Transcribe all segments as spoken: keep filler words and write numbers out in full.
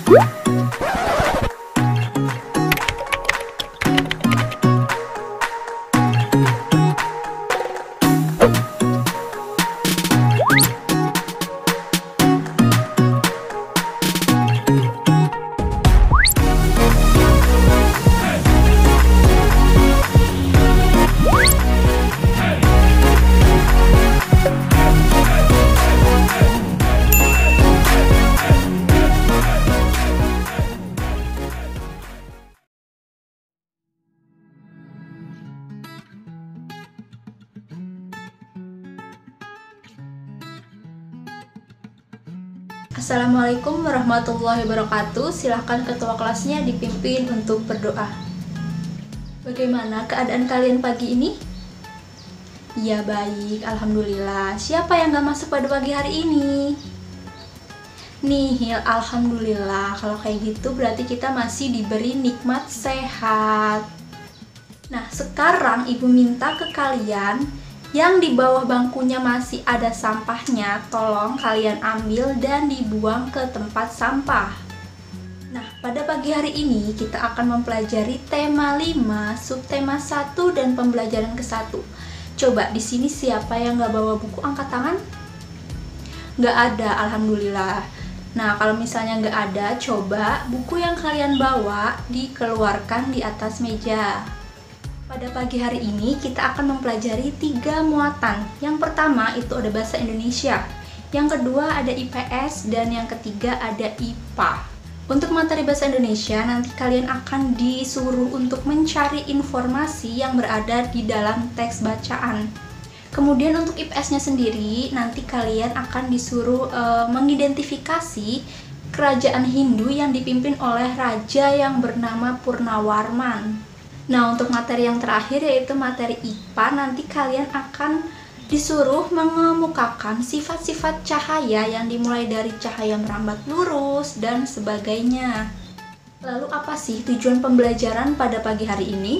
Assalamualaikum warahmatullahi wabarakatuh. Silahkan ketua kelasnya dipimpin untuk berdoa. Bagaimana keadaan kalian pagi ini? Ya baik, alhamdulillah. Siapa yang gak masuk pada pagi hari ini? Nihil, alhamdulillah. Kalau kayak gitu berarti kita masih diberi nikmat sehat. Nah, sekarang ibu minta ke kalian yang di bawah bangkunya masih ada sampahnya, tolong kalian ambil dan dibuang ke tempat sampah. Nah, pada pagi hari ini kita akan mempelajari tema lima, subtema satu dan pembelajaran ke satu. Coba di sini siapa yang nggak bawa buku, angkat tangan? Nggak ada, alhamdulillah. Nah, kalau misalnya nggak ada, coba buku yang kalian bawa dikeluarkan di atas meja. Pada pagi hari ini kita akan mempelajari tiga muatan. Yang pertama itu ada bahasa Indonesia, yang kedua ada I P S, dan yang ketiga ada I P A. Untuk materi bahasa Indonesia nanti kalian akan disuruh untuk mencari informasi yang berada di dalam teks bacaan. Kemudian untuk I P S-nya sendiri nanti kalian akan disuruh e, mengidentifikasi kerajaan Hindu yang dipimpin oleh raja yang bernama Purnawarman. Nah, untuk materi yang terakhir yaitu materi I P A, nanti kalian akan disuruh mengemukakan sifat-sifat cahaya yang dimulai dari cahaya merambat lurus dan sebagainya. Lalu apa sih tujuan pembelajaran pada pagi hari ini?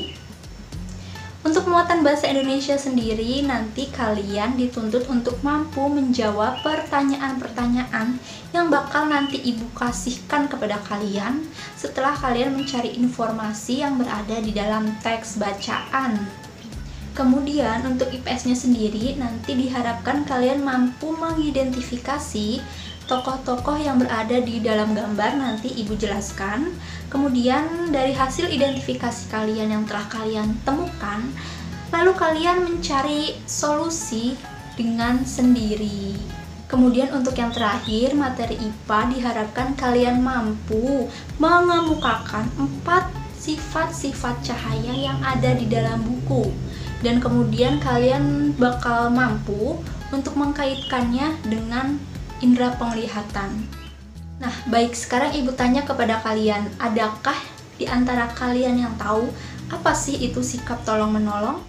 Untuk muatan bahasa Indonesia sendiri, nanti kalian dituntut untuk mampu menjawab pertanyaan-pertanyaan yang bakal nanti ibu kasihkan kepada kalian setelah kalian mencari informasi yang berada di dalam teks bacaan. Kemudian untuk I P S-nya sendiri, nanti diharapkan kalian mampu mengidentifikasi tokoh-tokoh yang berada di dalam gambar, nanti ibu jelaskan. Kemudian dari hasil identifikasi kalian yang telah kalian temukan, lalu kalian mencari solusi dengan sendiri. Kemudian untuk yang terakhir, materi I P A diharapkan kalian mampu mengemukakan empat sifat-sifat cahaya yang ada di dalam buku. Dan kemudian kalian bakal mampu untuk mengkaitkannya dengan indera penglihatan. Nah, baik, sekarang ibu tanya kepada kalian, adakah di antara kalian yang tahu apa sih itu sikap tolong-menolong?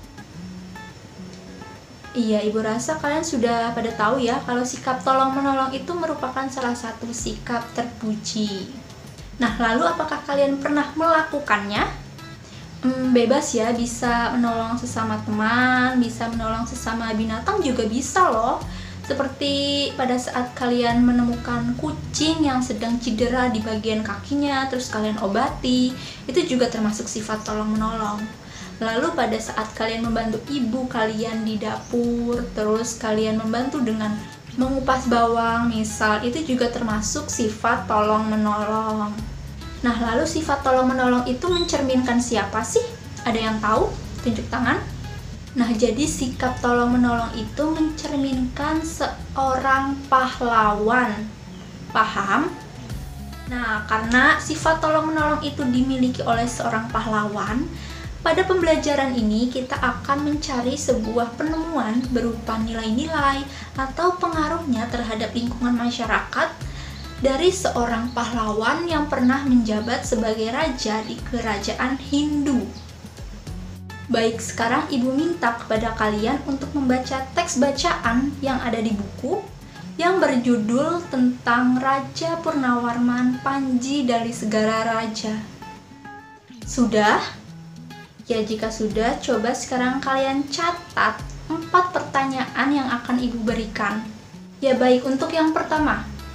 Iya, ibu rasa kalian sudah pada tahu ya, kalau sikap tolong-menolong itu merupakan salah satu sikap terpuji. Nah, lalu apakah kalian pernah melakukannya? Hmm, bebas ya, bisa menolong sesama teman, bisa menolong sesama binatang juga bisa loh. Seperti pada saat kalian menemukan kucing yang sedang cedera di bagian kakinya, terus kalian obati, itu juga termasuk sifat tolong-menolong. Lalu pada saat kalian membantu ibu kalian di dapur, terus kalian membantu dengan mengupas bawang misal, itu juga termasuk sifat tolong-menolong. Nah, lalu sifat tolong-menolong itu mencerminkan siapa sih? Ada yang tahu? Tunjuk tangan. Nah, jadi sikap tolong-menolong itu mencerminkan seorang pahlawan. Paham? Nah, karena sifat tolong-menolong itu dimiliki oleh seorang pahlawan, pada pembelajaran ini kita akan mencari sebuah penemuan berupa nilai-nilai atau pengaruhnya terhadap lingkungan masyarakat dari seorang pahlawan yang pernah menjabat sebagai raja di kerajaan Hindu. Baik, sekarang ibu minta kepada kalian untuk membaca teks bacaan yang ada di buku yang berjudul tentang Raja Purnawarman Panji dari Segara Raja. Sudah? Ya, jika sudah, coba sekarang kalian catat empat pertanyaan yang akan ibu berikan. Ya baik, untuk yang pertama,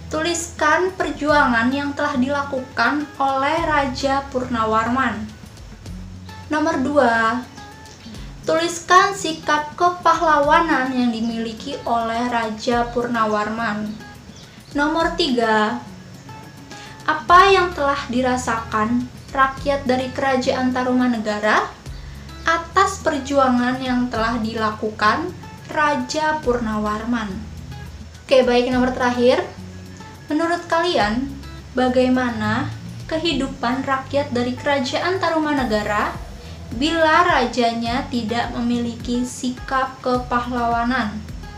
Tuliskan perjuangan yang telah dilakukan oleh Raja Purnawarman. Nomor dua, tuliskan sikap kepahlawanan yang dimiliki oleh Raja Purnawarman. Nomor tiga, apa yang telah dirasakan rakyat dari Kerajaan Tarumanegara atas perjuangan yang telah dilakukan Raja Purnawarman. Oke, baik, nomor terakhir. Menurut kalian, bagaimana kehidupan rakyat dari Kerajaan Tarumanegara bila rajanya tidak memiliki sikap kepahlawanan?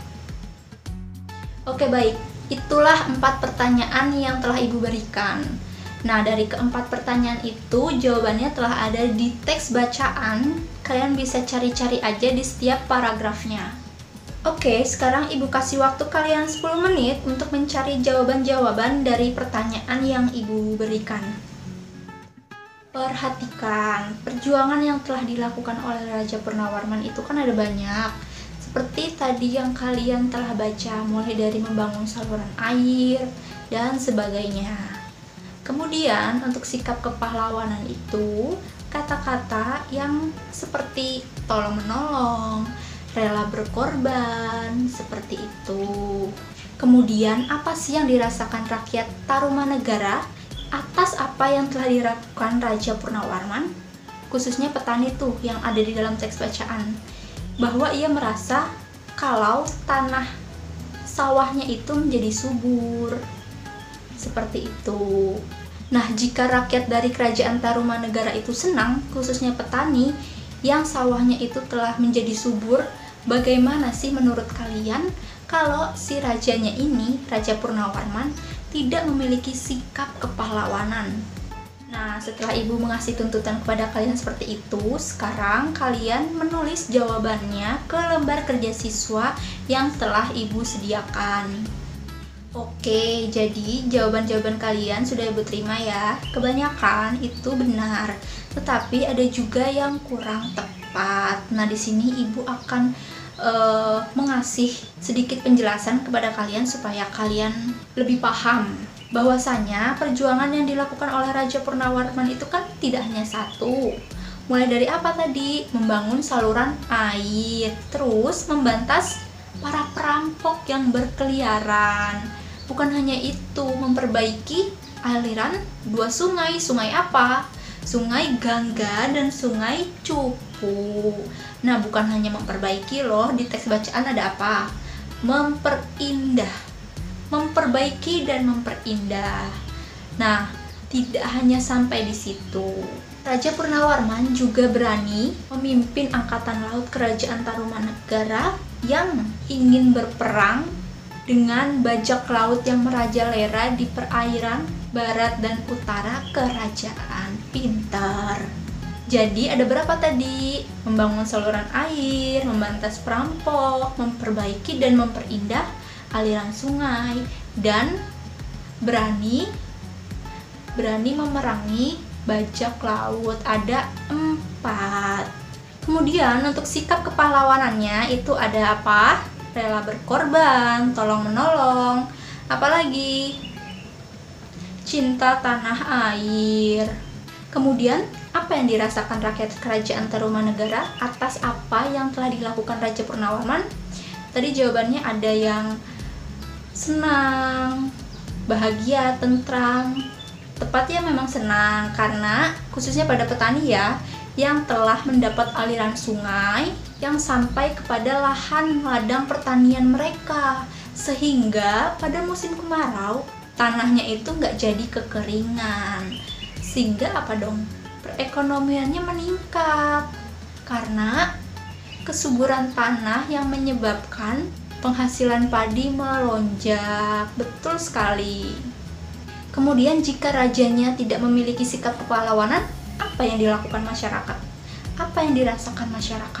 Oke, baik. Itulah empat pertanyaan yang telah Ibu berikan. Nah, dari keempat pertanyaan itu jawabannya telah ada di teks bacaan. Kalian bisa cari-cari aja di setiap paragrafnya. Oke, sekarang Ibu kasih waktu kalian sepuluh menit untuk mencari jawaban-jawaban dari pertanyaan yang Ibu berikan. Perhatikan, perjuangan yang telah dilakukan oleh Raja Purnawarman itu kan ada banyak. Seperti tadi yang kalian telah baca, mulai dari membangun saluran air dan sebagainya. Kemudian untuk sikap kepahlawanan itu, kata-kata yang seperti tolong-menolong, rela berkorban, seperti itu. Kemudian apa sih yang dirasakan rakyat Tarumanegara atas apa yang telah dilakukan Raja Purnawarman? Khususnya petani tuh yang ada di dalam teks bacaan, bahwa ia merasa kalau tanah sawahnya itu menjadi subur, seperti itu. Nah, jika rakyat dari Kerajaan Tarumanegara itu senang, khususnya petani yang sawahnya itu telah menjadi subur, bagaimana sih menurut kalian kalau si rajanya ini, Raja Purnawarman, tidak memiliki sikap kepahlawanan? Nah, setelah Ibu mengasih tuntutan kepada kalian seperti itu, sekarang kalian menulis jawabannya ke lembar kerja siswa yang telah Ibu sediakan. Oke, jadi jawaban-jawaban kalian sudah Ibu terima ya. Kebanyakan itu benar, tetapi ada juga yang kurang tepat. Nah, di sini Ibu akan uh, mengasih sedikit penjelasan kepada kalian supaya kalian lebih paham bahwasanya perjuangan yang dilakukan oleh Raja Purnawarman itu kan tidak hanya satu. Mulai dari apa tadi? Membangun saluran air, terus membantas para perampok yang berkeliaran. Bukan hanya itu, memperbaiki aliran dua sungai. Sungai apa? Sungai Gangga dan Sungai Cupu. Nah, bukan hanya memperbaiki loh, di teks bacaan ada apa? Memperindah. Memperbaiki dan memperindah. Nah, tidak hanya sampai di situ. Raja Purnawarman juga berani memimpin angkatan laut Kerajaan Tarumanegara yang ingin berperang dengan bajak laut yang merajalela di perairan barat dan utara kerajaan. Pintar. Jadi ada berapa tadi? Membangun saluran air, membantas perampok, memperbaiki dan memperindah aliran sungai, dan berani berani memerangi bajak laut. Ada empat. Kemudian untuk sikap kepahlawanannya itu ada apa? Rela berkorban, tolong menolong, apalagi cinta tanah air. Kemudian apa yang dirasakan rakyat Kerajaan Tarumanegara atas apa yang telah dilakukan Raja Purnawarman? Tadi jawabannya ada yang senang, bahagia, tentram. Tepatnya memang senang, karena khususnya pada petani ya, yang telah mendapat aliran sungai yang sampai kepada lahan ladang pertanian mereka, sehingga pada musim kemarau tanahnya itu nggak jadi kekeringan, sehingga apa dong, perekonomiannya meningkat karena kesuburan tanah yang menyebabkan penghasilan padi melonjak. Betul sekali. Kemudian jika rajanya tidak memiliki sikap kepahlawanan, apa yang dilakukan masyarakat? Apa yang dirasakan masyarakat?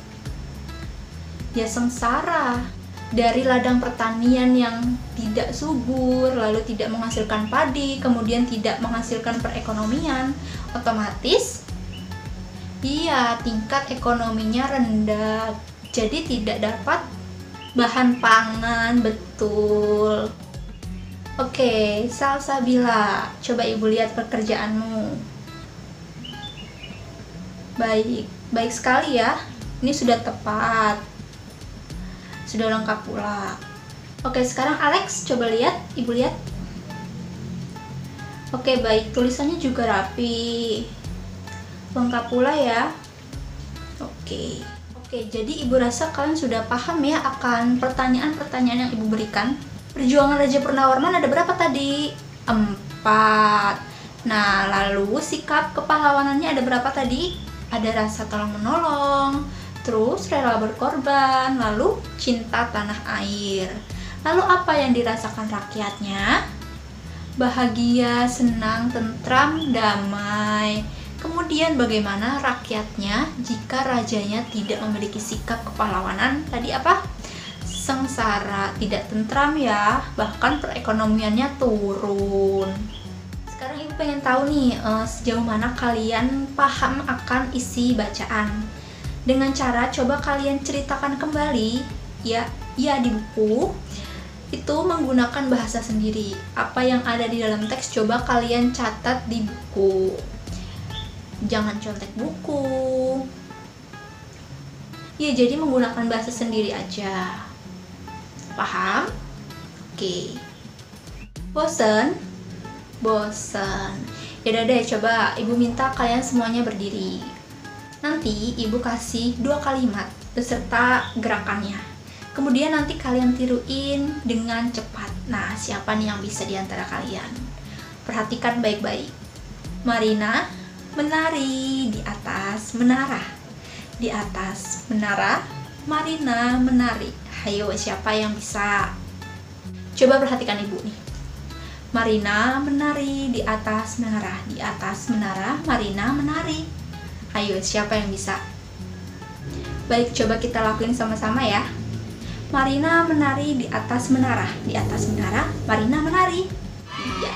Ya sengsara. Dari ladang pertanian yang tidak subur, lalu tidak menghasilkan padi, kemudian tidak menghasilkan perekonomian, otomatis iya, tingkat ekonominya rendah. Jadi tidak dapat bahan pangan. Betul. Oke, Salsabila, coba ibu lihat pekerjaanmu. Baik, baik sekali ya. Ini sudah tepat, sudah lengkap pula. Oke, sekarang Alex, coba lihat, ibu lihat. Oke, baik, tulisannya juga rapi, lengkap pula ya. Oke, oke, jadi ibu rasa kalian sudah paham ya akan pertanyaan-pertanyaan yang ibu berikan. Perjuangan Raja Purnawarman ada berapa tadi? Empat. Nah, lalu sikap kepahlawanannya ada berapa tadi? Ada rasa tolong menolong, terus rela berkorban, lalu cinta tanah air. Lalu apa yang dirasakan rakyatnya? Bahagia, senang, tentram, damai. Kemudian bagaimana rakyatnya jika rajanya tidak memiliki sikap kepahlawanan? Tadi apa? Sengsara, tidak tentram ya, bahkan perekonomiannya turun. Sekarang ibu pengen tahu nih, eh, sejauh mana kalian paham akan isi bacaan. Dengan cara coba kalian ceritakan kembali, ya, ya di buku, itu menggunakan bahasa sendiri. Apa yang ada di dalam teks coba kalian catat di buku. Jangan contek buku. Ya, jadi menggunakan bahasa sendiri aja. Paham? Oke. Bosen? Bosen. Yaudah deh, coba ibu minta kalian semuanya berdiri. Nanti ibu kasih dua kalimat beserta gerakannya. Kemudian nanti kalian tiruin dengan cepat. Nah, siapa nih yang bisa diantara kalian? Perhatikan baik-baik. Marina menari di atas menara. Di atas menara, Marina menari. Hayo, siapa yang bisa? Coba perhatikan ibu nih. Marina menari di atas menara. Di atas menara, Marina menari. Ayo, siapa yang bisa? Baik, coba kita lakuin sama-sama ya. Marina menari di atas menara. Di atas menara, Marina menari. Iya.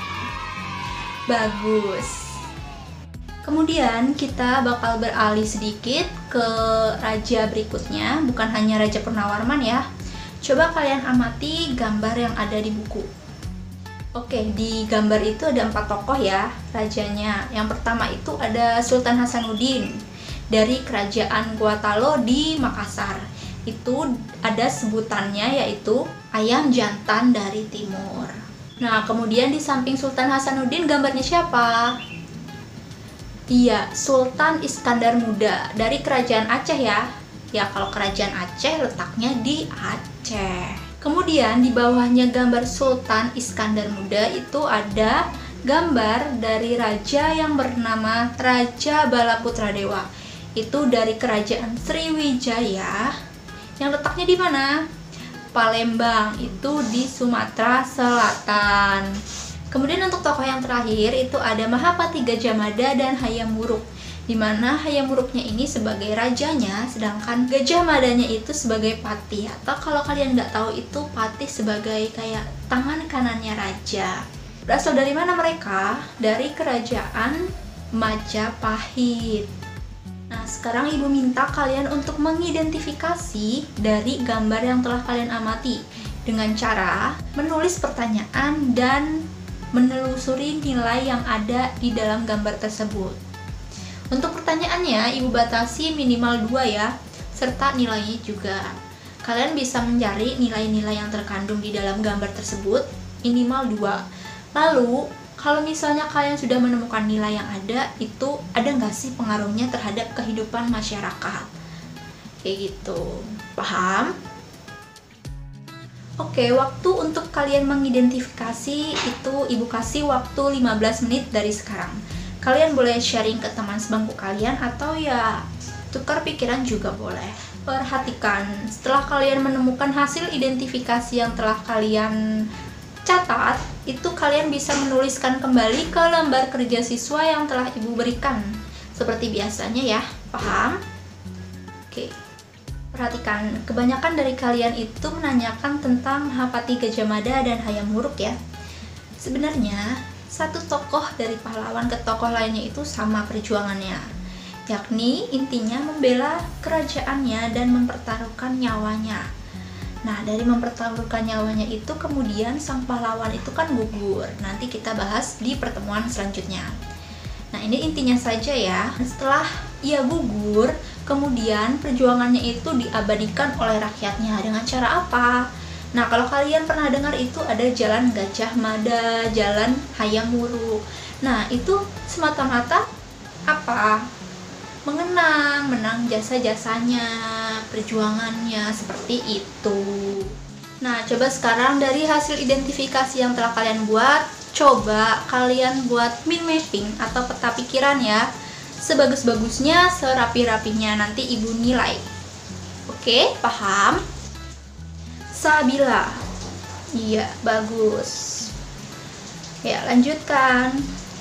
Bagus. Kemudian kita bakal beralih sedikit ke raja berikutnya. Bukan hanya Raja Purnawarman ya. Coba kalian amati gambar yang ada di buku. Oke, di gambar itu ada empat tokoh ya rajanya. Yang pertama itu ada Sultan Hasanuddin dari kerajaan Guatalo di Makassar. Itu ada sebutannya yaitu ayam jantan dari timur. Nah, kemudian di samping Sultan Hasanuddin gambarnya siapa? Iya, Sultan Iskandar Muda dari kerajaan Aceh ya. Ya, kalau kerajaan Aceh letaknya di Aceh. Kemudian di bawahnya gambar Sultan Iskandar Muda itu ada gambar dari raja yang bernama Raja Balaputradewa. Itu dari kerajaan Sriwijaya. Yang letaknya di mana? Palembang, itu di Sumatera Selatan. Kemudian untuk tokoh yang terakhir itu ada Mahapati Gajah Mada dan Hayam Wuruk, di mana Hayam Wuruknya ini sebagai rajanya, sedangkan Gajah Madanya itu sebagai patih. Atau kalau kalian nggak tahu itu patih sebagai kayak tangan kanannya raja. Berasal dari mana mereka? Dari kerajaan Majapahit. Nah, sekarang ibu minta kalian untuk mengidentifikasi dari gambar yang telah kalian amati dengan cara menulis pertanyaan dan menelusuri nilai yang ada di dalam gambar tersebut. Untuk pertanyaannya, ibu batasi minimal dua ya, serta nilainya juga. Kalian bisa mencari nilai-nilai yang terkandung di dalam gambar tersebut minimal dua. Lalu, kalau misalnya kalian sudah menemukan nilai yang ada, itu ada nggak sih pengaruhnya terhadap kehidupan masyarakat? Kayak gitu. Paham? Oke, waktu untuk kalian mengidentifikasi itu ibu kasih waktu lima belas menit dari sekarang. Kalian boleh sharing ke teman sebangku kalian atau ya tukar pikiran juga boleh. Perhatikan, setelah kalian menemukan hasil identifikasi yang telah kalian catat, itu kalian bisa menuliskan kembali ke lembar kerja siswa yang telah ibu berikan. Seperti biasanya ya, paham? Oke. Perhatikan, kebanyakan dari kalian itu menanyakan tentang Mahapati Gajah Mada dan Hayam Wuruk ya. Sebenarnya, satu tokoh dari pahlawan ke tokoh lainnya itu sama perjuangannya, yakni intinya membela kerajaannya dan mempertaruhkan nyawanya. Nah, dari mempertaruhkan nyawanya itu kemudian sang pahlawan itu kan gugur. Nanti kita bahas di pertemuan selanjutnya. Nah, ini intinya saja ya. Setelah ia gugur, kemudian perjuangannya itu diabadikan oleh rakyatnya. Dengan cara apa? Nah, kalau kalian pernah dengar itu ada jalan Gajah Mada, jalan Hayam Wuruk. Nah, itu semata-mata apa? Mengenang, menang jasa-jasanya, perjuangannya, seperti itu. Nah, coba sekarang dari hasil identifikasi yang telah kalian buat, coba kalian buat mind mapping atau peta pikiran ya. Sebagus-bagusnya, serapi-rapinya, nanti ibu nilai. Oke, paham? Sabila. Iya, bagus. Ya, lanjutkan.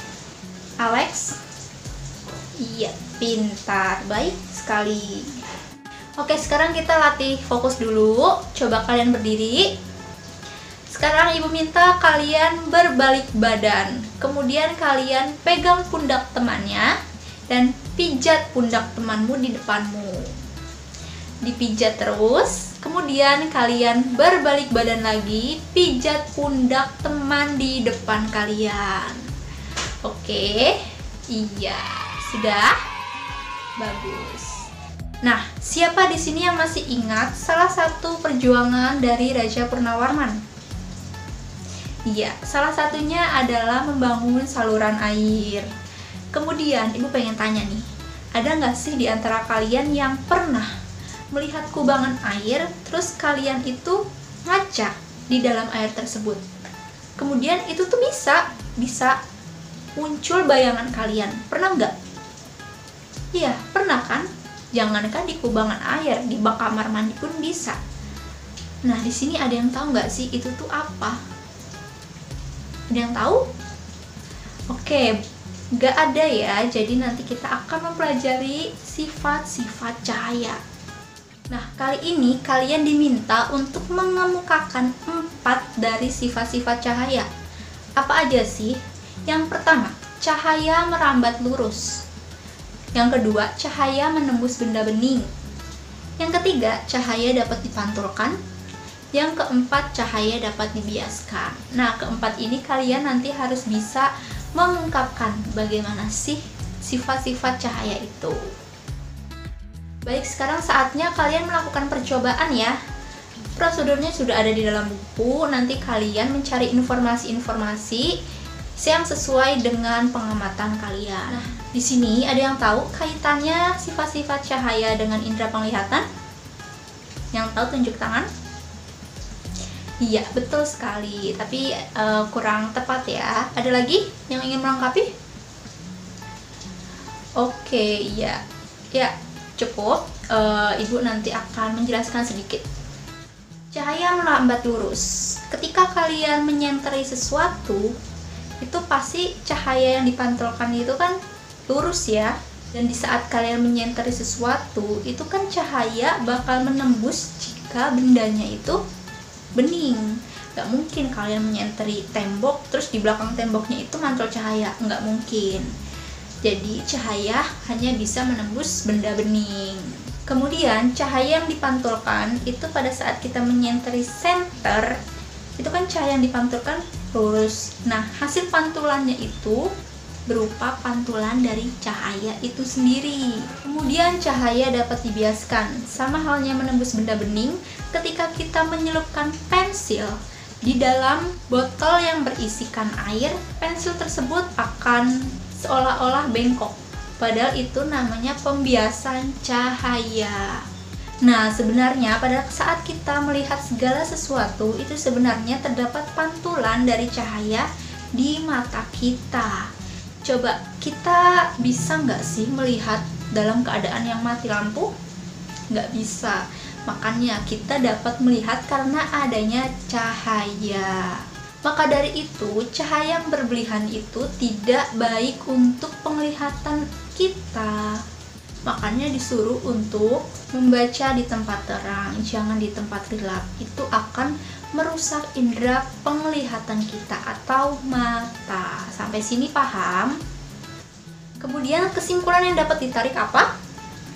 Alex. Iya, pintar, baik sekali. Oke, sekarang kita latih fokus dulu. Coba kalian berdiri. Sekarang ibu minta kalian berbalik badan. Kemudian kalian pegang pundak temannya dan pijat pundak temanmu di depanmu. Dipijat terus. Kemudian kalian berbalik badan lagi, pijat pundak teman di depan kalian. Oke, iya. Sudah? Bagus. Nah, siapa di sini yang masih ingat salah satu perjuangan dari Raja Purnawarman? Iya, salah satunya adalah membangun saluran air. Kemudian, ibu pengen tanya nih, ada nggak sih di antara kalian yang pernah melihat kubangan air, terus kalian itu ngaca di dalam air tersebut? Kemudian itu tuh bisa, bisa muncul bayangan kalian. Pernah nggak? Iya, pernah kan? Jangankan di kubangan air, di bak kamar mandi pun bisa. Nah, di sini ada yang tahu nggak sih itu tuh apa? Ada yang tahu? Oke, nggak ada ya. Jadi nanti kita akan mempelajari sifat-sifat cahaya. Nah, kali ini kalian diminta untuk mengemukakan empat dari sifat-sifat cahaya. Apa aja sih? Yang pertama, cahaya merambat lurus. Yang kedua, cahaya menembus benda bening. Yang ketiga, cahaya dapat dipantulkan. Yang keempat, cahaya dapat dibiaskan. Nah, keempat ini kalian nanti harus bisa mengungkapkan bagaimana sih sifat-sifat cahaya itu. Baik, sekarang saatnya kalian melakukan percobaan ya. Prosedurnya sudah ada di dalam buku. Nanti kalian mencari informasi-informasi yang sesuai dengan pengamatan kalian. Nah, di sini ada yang tahu kaitannya sifat-sifat cahaya dengan indera penglihatan? Yang tahu tunjuk tangan? Iya, betul sekali. Tapi uh, kurang tepat ya. Ada lagi yang ingin melengkapi? Oke, iya. Ya, cukup. Uh, Ibu nanti akan menjelaskan sedikit. Cahaya melambat lurus. Ketika kalian menyenteri sesuatu, itu pasti cahaya yang dipantulkan itu kan lurus ya. Dan di saat kalian menyenteri sesuatu, itu kan cahaya bakal menembus jika bendanya itu bening. Gak mungkin kalian menyenteri tembok terus di belakang temboknya itu mantul cahaya, nggak mungkin. Jadi cahaya hanya bisa menembus benda bening. Kemudian cahaya yang dipantulkan itu pada saat kita menyenteri senter, itu kan cahaya yang dipantulkan lurus. Nah, hasil pantulannya itu berupa pantulan dari cahaya itu sendiri. Kemudian cahaya dapat dibiaskan. Sama halnya menembus benda bening, ketika kita menyelupkan pensil di dalam botol yang berisikan air, pensil tersebut akan seolah-olah bengkok. Padahal itu namanya pembiasan cahaya. Nah, sebenarnya pada saat kita melihat segala sesuatu, itu sebenarnya terdapat pantulan dari cahaya di mata kita. Coba, kita bisa nggak sih melihat dalam keadaan yang mati lampu? Nggak bisa. Makanya kita dapat melihat karena adanya cahaya. Maka dari itu, cahaya yang berlebihan itu tidak baik untuk penglihatan kita. Makanya disuruh untuk membaca di tempat terang, jangan di tempat gelap. Itu akan merusak indera penglihatan kita atau mata. Sampai sini paham? Kemudian kesimpulan yang dapat ditarik apa?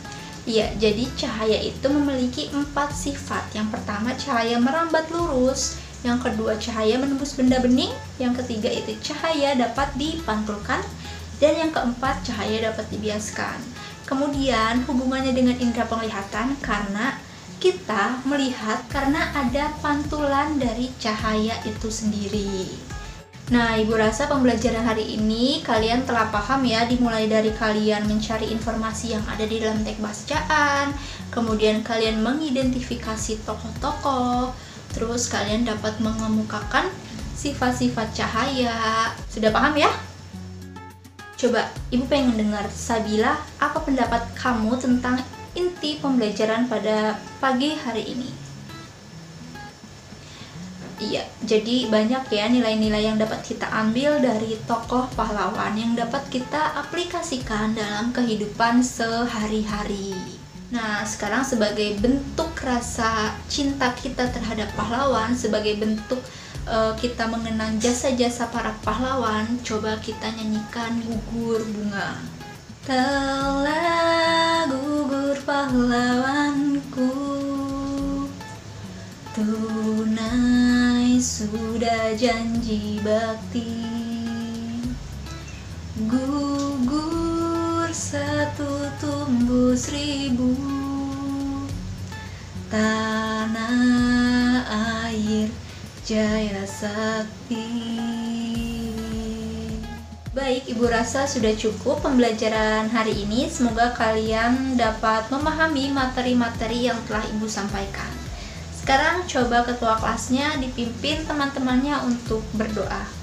Iya, jadi cahaya itu memiliki empat sifat. Yang pertama, cahaya merambat lurus. Yang kedua, cahaya menembus benda bening. Yang ketiga, itu cahaya dapat dipantulkan. Dan yang keempat, cahaya dapat dibiaskan. Kemudian, hubungannya dengan indera penglihatan karena kita melihat karena ada pantulan dari cahaya itu sendiri. Nah, Ibu rasa pembelajaran hari ini kalian telah paham ya, dimulai dari kalian mencari informasi yang ada di dalam teks bacaan, kemudian kalian mengidentifikasi tokoh-tokoh, terus kalian dapat mengemukakan sifat-sifat cahaya. Sudah paham ya? Coba, Ibu pengen dengar, Sabila, apa pendapat kamu tentang inti pembelajaran pada pagi hari ini? Iya, jadi banyak ya nilai-nilai yang dapat kita ambil dari tokoh pahlawan yang dapat kita aplikasikan dalam kehidupan sehari-hari. Nah, sekarang sebagai bentuk rasa cinta kita terhadap pahlawan, sebagai bentuk uh, kita mengenang jasa-jasa para pahlawan, coba kita nyanyikan Gugur Bunga. Telah gugur pahlawanku, tunai sudah janji bakti, gugur satu tumbuh seribu, tanah air jaya sakti. Baik, Ibu rasa sudah cukup pembelajaran hari ini. Semoga kalian dapat memahami materi-materi yang telah Ibu sampaikan. Sekarang coba ketua kelasnya dipimpin teman-temannya untuk berdoa.